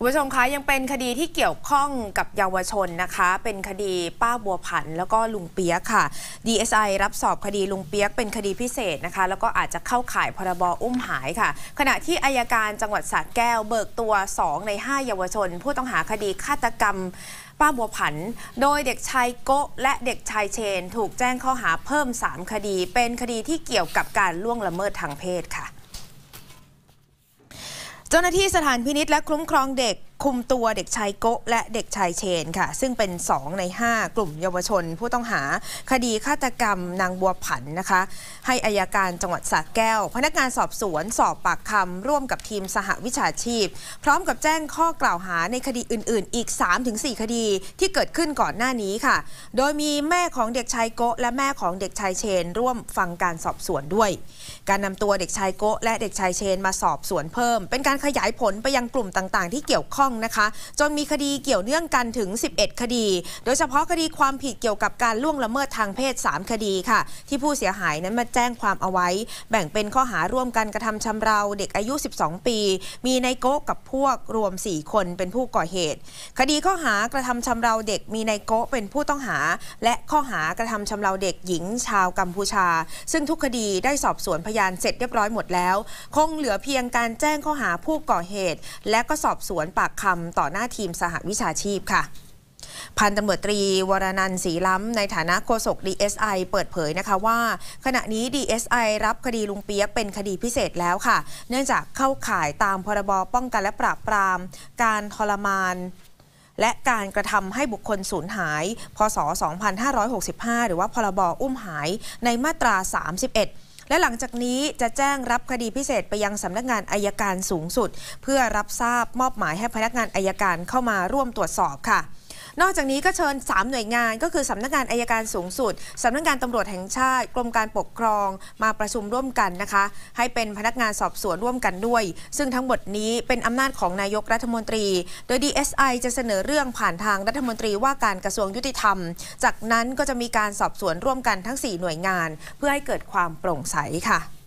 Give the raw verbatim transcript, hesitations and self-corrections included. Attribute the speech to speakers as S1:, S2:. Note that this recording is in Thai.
S1: คุณผู้ชมคะยังเป็นคดีที่เกี่ยวข้องกับเยาวชนนะคะเป็นคดีป้าบัวผันแล้วก็ลุงเปียกค่ะ ดี เอส ไอ รับสอบคดีลุงเปียกเป็นคดีพิเศษนะคะแล้วก็อาจจะเข้าข่ายพรบอุ้มหายค่ะขณะที่อัยการจังหวัดสระแก้วเบิกตัวสองในห้าเยาวชนผู้ต้องหาคดีฆาตกรรมป้าบัวผันโดยเด็กชายโกะและเด็กชายเชนถูกแจ้งข้อหาเพิ่มสามคดีเป็นคดีที่เกี่ยวกับการล่วงละเมิดทางเพศค่ะเจ้าหน้าที่สถานพินิจและคุ้มครองเด็กคุมตัวเด็กชายโกะและเด็กชายเชนค่ะซึ่งเป็นสองในห้ากลุ่มเยาวชนผู้ต้องหาคดีฆาตกรรมนางบัวผันนะคะให้อัยการจังหวัดสระแก้วพนักงานสอบสวนสอบปากคำร่วมกับทีมสหวิชาชีพพร้อมกับแจ้งข้อกล่าวหาในคดีอื่นๆอีก สามถึงสี่ คดีที่เกิดขึ้นก่อนหน้านี้ค่ะโดยมีแม่ของเด็กชายโกะและแม่ของเด็กชายเชนร่วมฟังการสอบสวนด้วยการนำตัวเด็กชายโกะและเด็กชายเชนมาสอบสวนเพิ่มเป็นการขยายผลไปยังกลุ่มต่างๆที่เกี่ยวข้องนะคะจนมีคดีเกี่ยวเนื่องกันถึงสิบเอ็ดคดีโดยเฉพาะคดีความผิดเกี่ยวกับการล่วงละเมิดทางเพศสามคดีค่ะที่ผู้เสียหายนั้นมาแจ้งความเอาไว้แบ่งเป็นข้อหาร่วมกันกระทำชำเราเด็กอายุสิบสองปีมีนายโกะกับพวกรวมสี่คนเป็นผู้ก่อเหตุคดีข้อหากระทำชำเราเด็กมีนายโกะเป็นผู้ต้องหาและข้อหากระทำชำเราเด็กหญิงชาวกัมพูชาซึ่งทุกคดีได้สอบสวนพยานเสร็จเรียบร้อยหมดแล้วคงเหลือเพียงการแจ้งข้อหาผู้ก่อเหตุและก็สอบสวนปากคำต่อหน้าทีมสหวิชาชีพค่ะพันตำรวจตรีวรนันท์ศรีล้ำในฐานะโฆษก ดี เอส ไอ เปิดเผยนะคะว่าขณะนี้ ดี เอส ไอ รับคดีลุงเปียกเป็นคดีพิเศษแล้วค่ะเนื่องจากเข้าข่ายตามพรบป้องกันและปราบปรามการทรมานและการกระทำให้บุคคลสูญหายพ.ศ. สองพันห้าร้อยหกสิบห้าหรือว่าพรบอุ้มหายในมาตราสามสิบเอ็ดและหลังจากนี้จะแจ้งรับคดีพิเศษไปยังสำนักงานอัยการสูงสุดเพื่อรับทราบมอบหมายให้พนักงานอัยการเข้ามาร่วมตรวจสอบค่ะนอกจากนี้ก็เชิญสามหน่วยงานก็คือสำนักงานอัยการสูงสุดสำนักงานตำรวจแห่งชาติกรมการปกครองมาประชุมร่วมกันนะคะให้เป็นพนักงานสอบสวนร่วมกันด้วยซึ่งทั้งหมดนี้เป็นอำนาจของนายกรัฐมนตรีโดย ดี เอส ไอ จะเสนอเรื่องผ่านทางรัฐมนตรีว่าการกระทรวงยุติธรรมจากนั้นก็จะมีการสอบสวนร่วมกันทั้งสี่หน่วยงานเพื่อให้เกิดความโปร่งใสค่ะ